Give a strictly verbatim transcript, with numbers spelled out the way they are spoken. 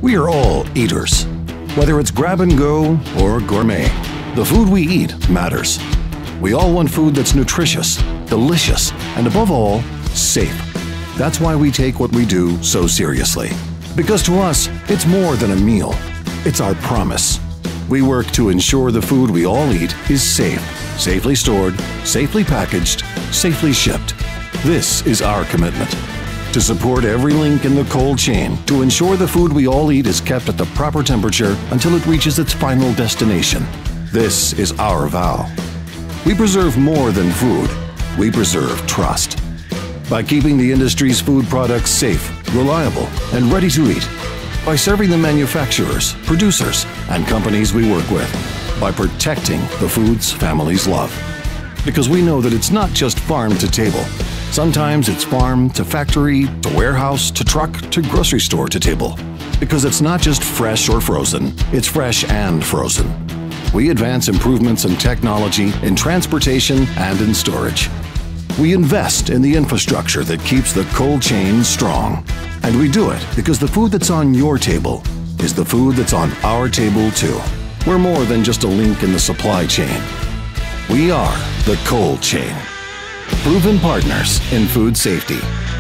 We are all eaters. Whether it's grab and go or gourmet, the food we eat matters. We all want food that's nutritious, delicious, and above all, safe. That's why we take what we do so seriously. Because to us, it's more than a meal. It's our promise. We work to ensure the food we all eat is safe, safely stored, safely packaged, safely shipped. This is our commitment. To support every link in the cold chain to ensure the food we all eat is kept at the proper temperature until it reaches its final destination. This is our vow. We preserve more than food. We preserve trust. By keeping the industry's food products safe, reliable, and ready to eat. By serving the manufacturers, producers, and companies we work with. By protecting the foods families love. Because we know that it's not just farm to table. Sometimes it's farm to factory, to warehouse, to truck, to grocery store to table. Because it's not just fresh or frozen, it's fresh and frozen. We advance improvements in technology, in transportation, and in storage. We invest in the infrastructure that keeps the cold chain strong. And we do it because the food that's on your table is the food that's on our table too. We're more than just a link in the supply chain. We are the cold chain. Proven partners in food safety.